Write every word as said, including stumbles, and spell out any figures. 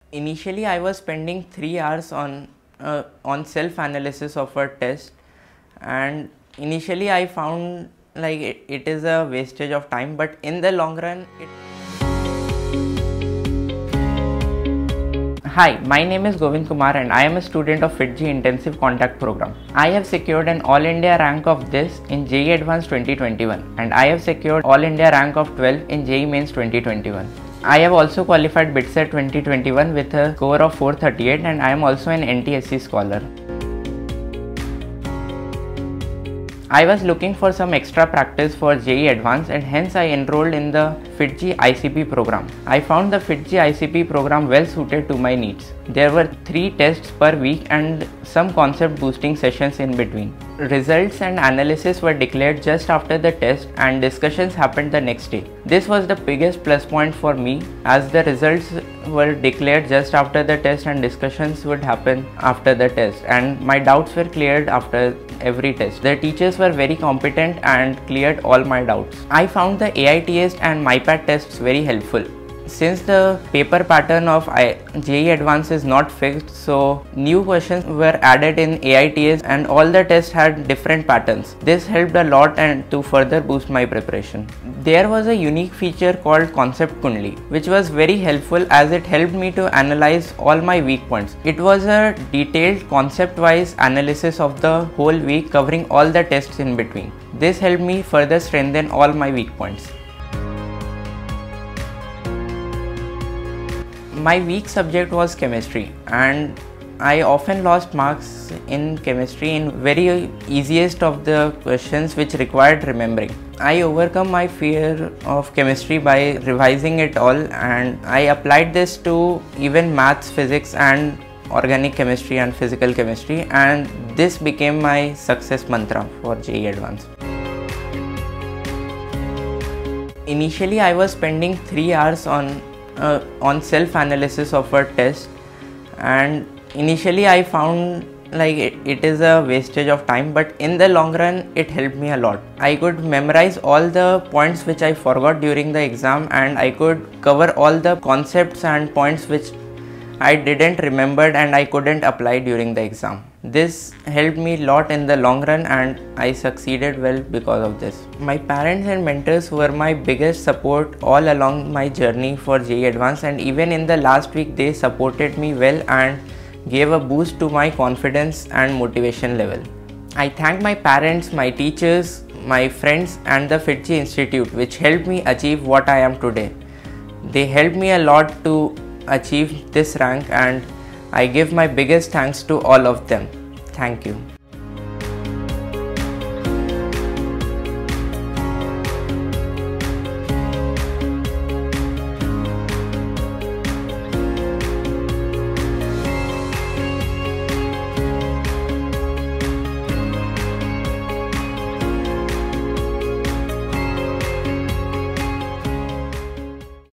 Initially, I was spending three hours on uh, on self-analysis of a test, and initially I found like it, it is a wastage of time, but in the long run it. Hi, my name is Govind Kumar and I am a student of FIITJEE Intensive Contact Program. I have secured an All India rank of this in J E E Advanced twenty twenty-one and I have secured All India rank of twelve in J E E Mains twenty twenty-one. I have also qualified BITSAT twenty twenty-one with a score of four thirty-eight and I am also an N T S C scholar. I was looking for some extra practice for J E E Advanced and hence I enrolled in the FIITJEE I C P program. I found the FIITJEE I C P program well suited to my needs. There were three tests per week and some concept boosting sessions in between. Results and analysis were declared just after the test and discussions happened the next day. This was the biggest plus point for me as the results were declared just after the test and discussions would happen after the test, and my doubts were cleared after every test. The teachers were very competent and cleared all my doubts. I found the A I T S and MyPad tests very helpful. Since the paper pattern of J E E Advanced is not fixed, so new questions were added in A I T S and all the tests had different patterns. This helped a lot and to further boost my preparation. There was a unique feature called Concept Kundli, which was very helpful as it helped me to analyze all my weak points. It was a detailed concept-wise analysis of the whole week covering all the tests in between. This helped me further strengthen all my weak points. My weak subject was chemistry and I often lost marks in chemistry in very easiest of the questions which required remembering. I overcome my fear of chemistry by revising it all and I applied this to even maths, physics and organic chemistry and physical chemistry, and this became my success mantra for J E E Advanced. Initially I was spending three hours on Uh, on self-analysis of a test, and initially I found like it, it is a wastage of time, but in the long run it helped me a lot. I could memorize all the points which I forgot during the exam and I could cover all the concepts and points which I didn't remember and I couldn't apply during the exam. This helped me a lot in the long run and I succeeded well because of this. My parents and mentors were my biggest support all along my journey for J E E Advanced, and even in the last week they supported me well and gave a boost to my confidence and motivation level. I thank my parents, my teachers, my friends and the FIITJEE Institute which helped me achieve what I am today. They helped me a lot to achieve this rank and I give my biggest thanks to all of them. Thank you.